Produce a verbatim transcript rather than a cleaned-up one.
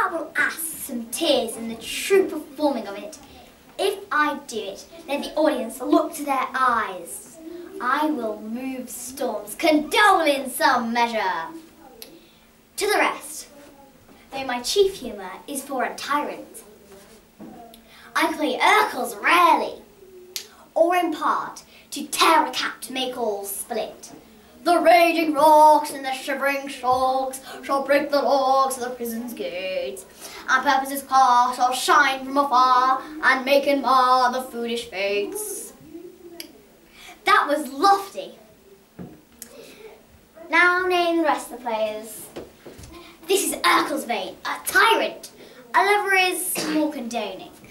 that will ask some tears in the true performing of it. If I do it, let the audience look to their eyes. I will move storms, condole in some measure. To the rest, though my chief humour is for a tyrant, I play Urkels rarely, or in part to tear a cap to make all split. The raging rocks and the shivering shocks shall break the locks of the prison's gates, and purposes past shall shine from afar and make and mar the foolish fates. That was lofty. Now name the rest of the players. This is Urkel's vein, a tyrant. A lover is more condoning.